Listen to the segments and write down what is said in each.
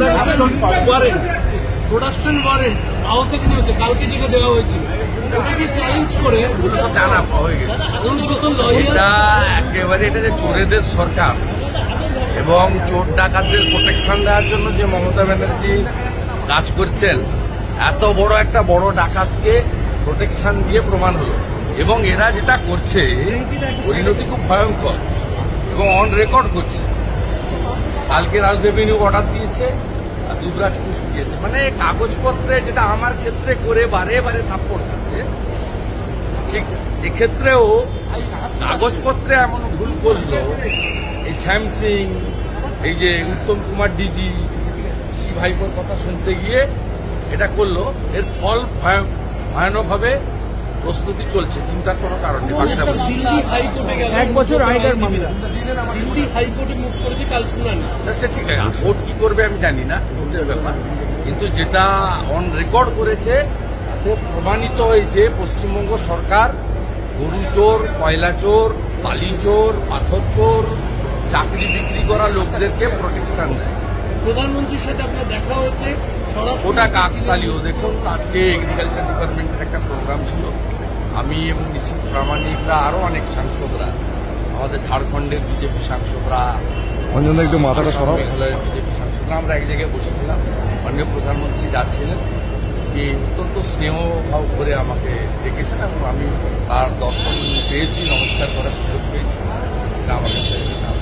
Production warrant house থেকে নিয়েছে, কালকে যেটা দেওয়া হয়েছিল ওটাকে চ্যালেঞ্জ করে জানা হয়ে গেছে। এটা একেবারে এটা যে চোরেদের সরকার এবং চোর ডাকাতদের প্রোটেকশন দেওয়ার জন্য যে মমতা ব্যানার্জি কাজ করছেন, এত বড় একটা বড় ডাকাতকে প্রোটেকশন দিয়ে প্রমাণ হলো। এবং এরা যেটা করছে পরিণতি খুব ভয়ঙ্কর এবং অন রেকর্ড করছে। কালকে রাজ রেভিনিউ অর্ডার দিয়েছে আর দুবরাজ ঘুষ দিয়েছে, মানে কাগজপত্রে যেটা আমার ক্ষেত্রে করে বারে বারে থাপ্পড় দিচ্ছে, ঠিক এক্ষেত্রেও কাগজপত্রে এমন ভুল করলো। এই শ্যাম সিং, এই যে উত্তম কুমার ডিজি পিসি ভাইপোর কথা শুনতে গিয়ে এটা করলো। এর ফল ভয়ানক হবে, প্রস্তুতি চলছে, চিন্তার কোনো কারণ নেই। এক বছর আগের মামলা দিল্লি হাইকোর্টে মুভ করেছে, কাল শুনানি। সে ঠিক আছে, কোর্ট কি করবে আমি জানি না, কোর্টের ব্যাপার। কিন্তু যেটা অন রেকর্ড করেছে তাতে প্রমাণিত হয়েছে পশ্চিমবঙ্গ সরকার গরু চোর, কয়লা চোর, বালি চোর, পাথর চোর, চাকরি বিক্রি করা লোকদেরকে প্রোটেকশন দেয়। প্রধানমন্ত্রীর সাথে আপনার দেখা হয়েছে, ওটা কাকতালীয়। দেখুন, আজকে এগ্রিকালচার ডিপার্টমেন্টের একটা প্রোগ্রাম ছিল, আমি এবং নিশ্চিত প্রামাণিকরা আরো অনেক সাংসদরা, আমাদের ঝাড়খণ্ডের বিজেপি সাংসদরা, মেঘালয়ের বিজেপি সাংসদরা, আমরা এক জায়গায় বসেছিলাম। মাননীয় প্রধানমন্ত্রী যাচ্ছিলেন, অত্যন্ত স্নেহ ভাব করে আমাকে ডেকেছেন এবং আমি তার দর্শন পেয়েছি, নমস্কার করার সুযোগ পেয়েছি। এটা আমার কাছে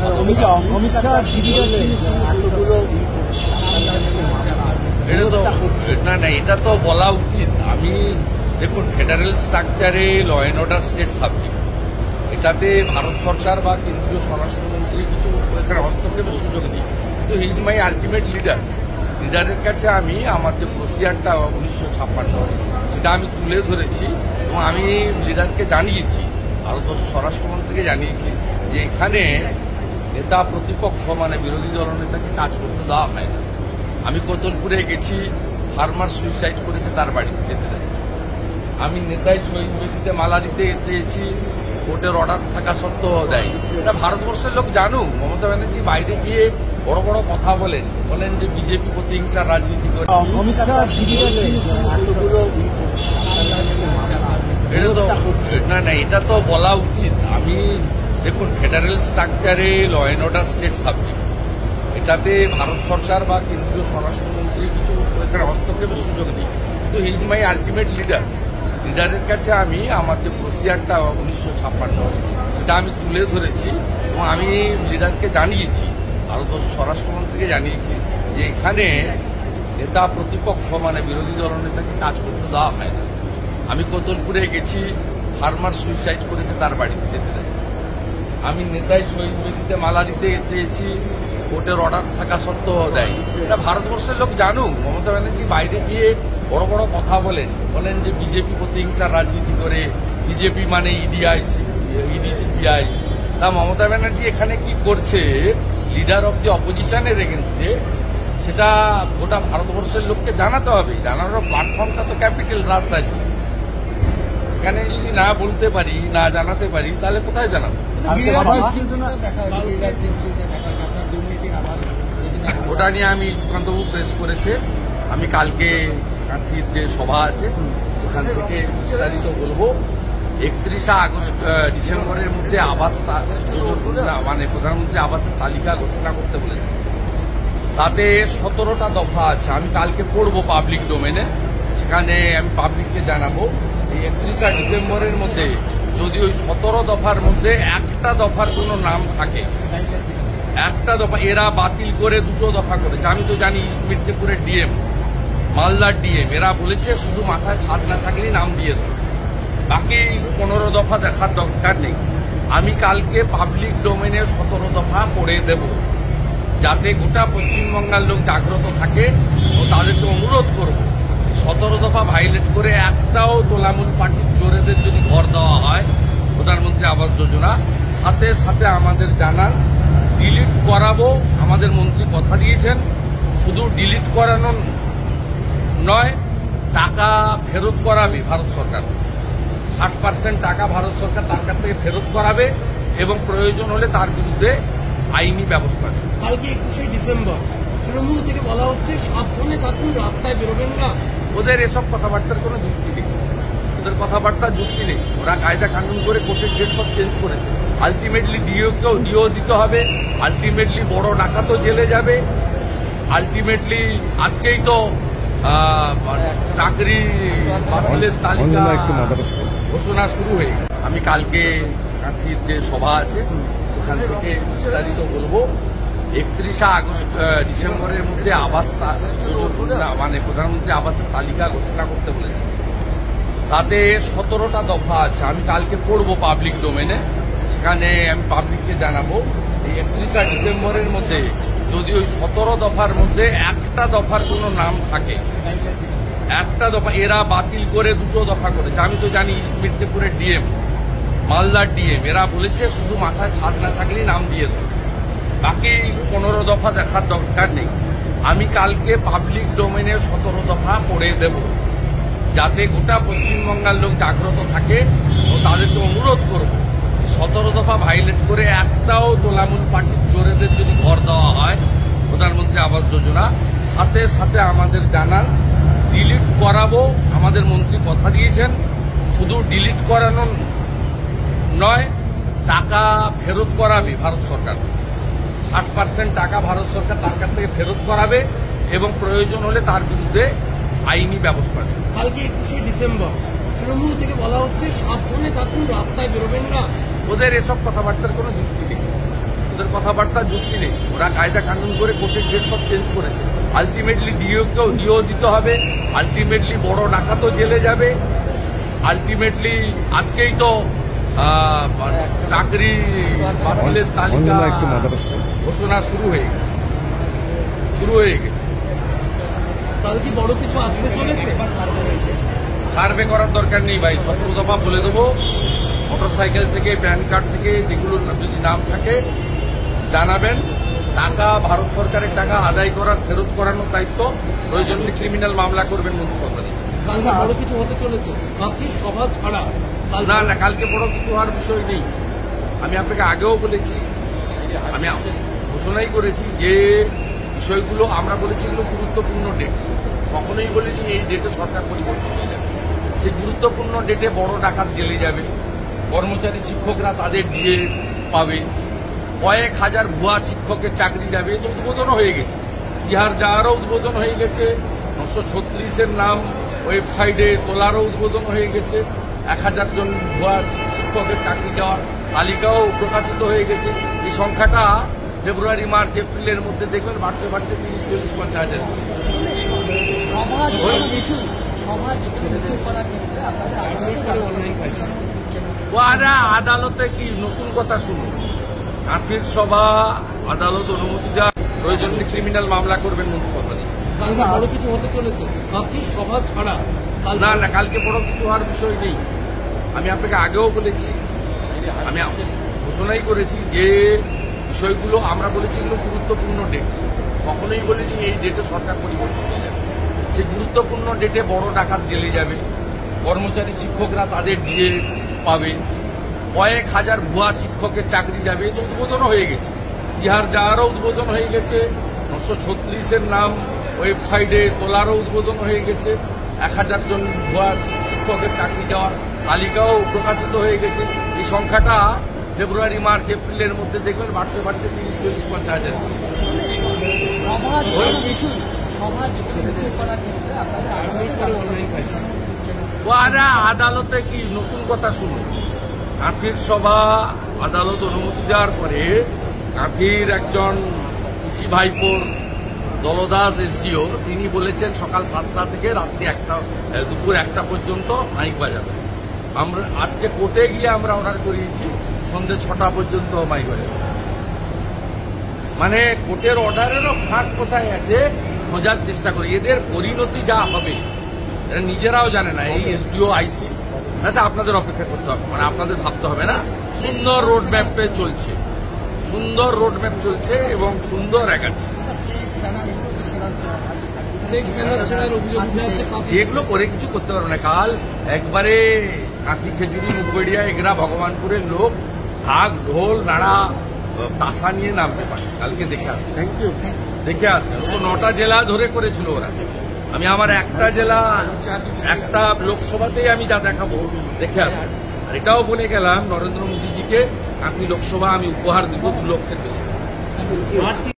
এটা তো বলা উচিত। আমি দেখুন, ফেডারেল স্ট্রাকচারে law and order state subject, এটাতে ভারত সরকার বা কেন্দ্রীয় স্বরাষ্ট্রমন্ত্রী কিছু এখানে হস্তক্ষেপের সুযোগ নেই। কিন্তু he is my ultimate leader. লিডারের কাছে আমি আমার যে প্রসিয়ারটা 1956 সেটা আমি তুলে ধরেছি এবং আমি লিডারকে জানিয়েছি, ভারতবর্ষ স্বরাষ্ট্রমন্ত্রীকে জানিয়েছি যে এখানে নেতা প্রতিপক্ষ মানে বিরোধী দলনেতাকে কাজ করতে দেওয়া হয় না। আমি কোতলপুরে গেছি, ফার্মার সুইসাইড করেছে, তার বাড়িতে যেতে দেয়। আমি নেতাই শহীদ বেদিতে মালা দিতে চেয়েছি, কোর্টের অর্ডার থাকা সত্ত্বেও দেয়। এটা ভারতবর্ষের লোক জানুক। মমতা ব্যানার্জি বাইরে গিয়ে বড় বড় কথা বলেন যে বিজেপি প্রতিহিংসার রাজনীতি করে। এটা তো বলা উচিত। আমি দেখুন, ফেডারেল স্ট্রাকচারে law and order state subject, এটাতে ভারত সরকার বা কেন্দ্রীয় স্বরাষ্ট্রমন্ত্রী কিছু এখানে হস্তক্ষেপের সুযোগ নেই। কিন্তু he is my ultimate leader. লিডারের কাছে আমি আমার যে প্রসিয়ারটা 1956 সেটা আমি তুলে ধরেছি এবং আমি লিডারকে জানিয়েছি, ভারতবর্ষ স্বরাষ্ট্রমন্ত্রীকে জানিয়েছি যে এখানে নেতা প্রতিপক্ষ মানে বিরোধী দলনেতাকে কাজ করতে দেওয়া হয় না। আমি কোতলপুরে গেছি, ফার্মার সুইসাইড করেছে, তার বাড়িতে যেতে দেয়। আমি নেতাই শহীদ বেদিতে মালা দিতে চেয়েছি, কোর্টের অর্ডার থাকা সত্ত্বেও দেয়। এটা ভারতবর্ষের লোক জানুক। মমতা ব্যানার্জি বাইরে গিয়ে বড় বড় কথা বলেন যে বিজেপি প্রতিহিংসার রাজনীতি করে, বিজেপি মানে ইডি সিবিআই। তা মমতা ব্যানার্জি এখানে কি করছে লিডার অব দি অপোজিশনের এগেনস্টে, সেটা গোটা ভারতবর্ষের লোককে জানাতে হবে। জানানোর প্ল্যাটফর্মটা তো ক্যাপিটাল রাজধানী। সেখানে যদি না বলতে পারি, না জানাতে পারি, তাহলে কোথায় জানাবো? ওটা নিয়ে আমি সুকান্তবাবু প্রেস করেছে। আমি কালকে কাঁথির যে সভা আছে সেখান থেকে বিস্তারিত বলবো। 31 ডিসেম্বরের মধ্যে আবাস মানে প্রধানমন্ত্রী আবাসের তালিকা ঘোষণা করতে বলেছে। তাতে 17টা দফা আছে। আমি কালকে পড়বো পাবলিক ডোমেনে, সেখানে আমি পাবলিককে জানাবো। এই 31 ডিসেম্বরের মধ্যে যদি ওই 17 দফার মধ্যে একটা দফার কোনো নাম থাকে, একটা দফা এরা বাতিল করে 2টো দফা করেছে। আমি তো জানি ইস্ট মিদনাপুরের ডিএম, মালদার ডিএম, এরা বলেছে শুধু মাথায় ছাদ না থাকলেই নাম দিয়ে দেবে, বাকি 15 দফা দেখার দরকার নেই। আমি কালকে পাবলিক ডোমেনে 17 দফা পড়ে দেব, যাতে গোটা পশ্চিমবঙ্গের লোক জাগ্রত থাকে। ও তাদেরকে অনুরোধ করব, 17 দফা ভাইলেট করে একটাও তোলামূল পার্টির চোরেদের যদি ঘর দেওয়া হয় প্রধানমন্ত্রী আবাস যোজনা, সাথে সাথে আমাদের জানান, ডিলিট করাবো। আমাদের মন্ত্রী কথা দিয়েছেন, শুধু ডিলিট করানো নয়, টাকা ফেরত করাবে ভারত সরকার। 60% টাকা ভারত সরকার তার কাছ থেকে ফেরত করাবে এবং প্রয়োজন হলে তার বিরুদ্ধে আইনি ব্যবস্থা নেবে। কালকে 21 ডিসেম্বর তৃণমূল থেকে বলা হচ্ছে সাবধানে থাকুন, রাস্তায় বেরোবেন না। ওদের এসব কথাবার্তার কোনো যুক্তি নেই, ওদের কথাবার্তার যুক্তি নেই। ওরা কায়দা কানুন করে কোর্টের ডেট সব চেঞ্জ করেছে। আলটিমেটলি ডিও দিতে হবে, আলটিমেটলি বড় ডাকাতও জেলে যাবে, আলটিমেটলি আজকেই তো চাকরি বাতিলের তালিকা ঘোষণা শুরু হয়ে গেছে। আমি কালকে কাঁথির যে সভা আছে সেখান থেকে বিস্তারিত বলবো। 31 আগস্ট ডিসেম্বরের মধ্যে আবাস মানে প্রধানমন্ত্রী আবাসের তালিকা ঘোষণা করতে বলেছে। তাতে 17টা দফা আছে। আমি কালকে পড়বো পাবলিক ডোমেনে, সেখানে আমি পাবলিককে জানাবো এই 31 ডিসেম্বরের মধ্যে যদি ওই 17 দফার মধ্যে একটা দফার কোনো নাম থাকে, একটা দফা এরা বাতিল করে 2টো দফা করেছে। আমি তো জানি ইস্ট মিদনাপুরের ডিএম, মালদার ডিএম, এরা বলেছে শুধু মাথায় ছাদ না থাকলেই নাম দিয়ে দেবে, বাকি 15 দফা দেখার দরকার নেই। আমি কালকে পাবলিক ডোমেনে 17 দফা পড়ে দেব, যাতে গোটা পশ্চিমবঙ্গের লোক জাগ্রত থাকে ও তাদেরকে অনুরোধ করব 17 দফা ভাইলেট করে একটাও তোলামূল পার্টির চোরেদের যদি ঘর দেওয়া হয় প্রধানমন্ত্রী আবাস যোজনা, সাথে সাথে আমাদের জানান, ডিলিট করাবো। আমাদের মন্ত্রী কথা দিয়েছেন, শুধু ডিলিট করানো নয়, টাকা ফেরত করাবে ভারত সরকার। 60% টাকা ভারত সরকার তার কাছ থেকে ফেরত করাবে এবং প্রয়োজন হলে তার বিরুদ্ধে আইনি ব্যবস্থা নেবে। কালকে 21 ডিসেম্বর তৃণমূল থেকে বলা হচ্ছে সাবধানে থাকুন, রাস্তায় বেরোবেন না। ওদের এসব কথাবার্তার কোনো যুক্তি নেই, ওদের কথাবার্তার যুক্তি নেই। ওরা কায়দা কানুন করে কোর্টের ডেট সব চেঞ্জ করেছে। আলটিমেটলি ডিও দিতে হবে, আলটিমেটলি বড় ডাকাতও জেলে যাবে, আলটিমেটলি আজকেই তো চাকরি বাতিলের তালিকা ঘোষণা শুরু হয়ে গেছে। তাহলে কি বড় কিছু আসতে চলেছে? সার্ভে করার দরকার নেই ভাই, 17 দফা বলে দেবো। মোটরসাইকেল থেকে, প্যান কার্ড থেকে যেগুলো যদি নাম থাকে জানাবেন। টাকা ভারত সরকারের টাকা আদায় করার, ফেরত করানোর দায়িত্ব, প্রয়োজন ক্রিমিনাল মামলা করবেন মন্ত্রী কথা দিয়েছে। কালকে বড় কিছু হতে চলেছে কাঁথির সভা ছাড়া? না, কালকে বড় কিছু হওয়ার বিষয় নেই। আমি আপনাকে আগেও বলেছি, আমি ঘোষণাই করেছি যে বিষয়গুলো আমরা বলেছি এগুলো গুরুত্বপূর্ণ ডেট। কখনোই বলিনি এই ডেটে সরকার পরিবর্তন হয়ে যাবে। সেই গুরুত্বপূর্ণ ডেটে বড় ডাকাত জেলে যাবে, কর্মচারী শিক্ষকরা তাদের দিয়ে পাবে, কয়েক হাজার ভুয়া শিক্ষকের চাকরি যাবে। তো উদ্বোধনও হয়ে গেছে, তিহার যাওয়ারও উদ্বোধন হয়ে গেছে, 936-এর নাম ওয়েবসাইটে তোলারও উদ্বোধন হয়ে গেছে, 1000 জন ভুয়া শিক্ষকের চাকরি যাওয়ার তালিকাও প্রকাশিত হয়ে গেছে। এই সংখ্যাটা ফেব্রুয়ারি, মার্চ, এপ্রিলের মধ্যে দেখবেন বাড়তে 30, 40, 50 হাজার। ওরা আদালতে কি নতুন কথা শুনুন, কাঁথির সভা আদালত অনুমতি দেওয়া, প্রয়োজন ক্রিমিনাল মামলা করবেন মন্ত্রী কথা দিয়েছে। কালকে বড় কিছু হতে চলেছে কাঁথির সভা ছাড়া? না, কালকে বড় কিছু হওয়ার বিষয় নেই। আমি আপনাকে আগেও বলেছি, আমি ঘোষণাই করেছি যে বিষয়গুলো আমরা বলেছি এগুলো গুরুত্বপূর্ণ ডেট। কখনোই বলিনি এই ডেটে সরকার পরিবর্তন হয়ে যাবে। সেই গুরুত্বপূর্ণ ডেটে বড় ডাকাত জেলে যাবে, কর্মচারী শিক্ষকরা তাদের দিয়ে পাবে, কয়েক হাজার ভুয়া শিক্ষকের চাকরি যাবে। তো উদ্বোধনও হয়ে গেছে, তিহার যাওয়ারও উদ্বোধন হয়ে গেছে, 936-এর নাম ওয়েবসাইটে তোলারও উদ্বোধন হয়ে গেছে, 1000 জন ভুয়া শিক্ষকের চাকরি যাওয়ার তালিকাও প্রকাশিত হয়ে গেছে। এই সংখ্যাটা ফেব্রুয়ারি, মার্চ, এপ্রিলের মধ্যে দেখবেন বাড়তে 30, 40, 50 হাজার। ওরা আদালতে কি নতুন কথা শুনুন, কাঁথির সভা আদালত অনুমতি দেওয়ার পরে কাঁথির একজন কৃষি ভাইপোর দলদাস এসডিও তিনি বলেছেন সকাল 7টা থেকে রাত্রি দুপুর 1টা পর্যন্ত মাইক বাজাবে। আমরা আজকে কোর্টে গিয়ে আমরা অর্ডার করিয়েছি সন্ধ্যে 6টা পর্যন্ত মাইক বাজাবে। মানে কোর্টের অর্ডারেরও ফাঁক কোথায় আছে খোঁজার চেষ্টা করি। এদের পরিণতি যা হবে এরা নিজেরাও জানে না। এই এসডিও আইসি, আচ্ছা আপনাদের অপেক্ষা করতে হবে, মানে আপনাদের ভাবতে হবে না। সুন্দর রোড ম্যাপে চলছে, সুন্দর রোড ম্যাপ চলছে এবং সুন্দর এগাচ্ছে। যেগুলো করে কিছু করতে পারবে না। কাল একবারে কাঁথি, খেজুরি, মুখবেড়িয়া, এগরা, ভগবানপুরের লোক ঢাক, ঢোল, নাড়া, তাসা নিয়ে নামতে পারে। কালকে দেখে আসবে। Thank you. দেখে আসবেন। ও 9টা জেলা ধরে করেছিল ওরা। আমি আমার একটা জেলা, একটা লোকসভাতেই আমি যা দেখাবো দেখে আসবেন। আর এটাও বলে গেলাম নরেন্দ্র মোদীজিকে, কাঁথি লোকসভা আমি উপহার দিব 2 লক্ষের বেশি।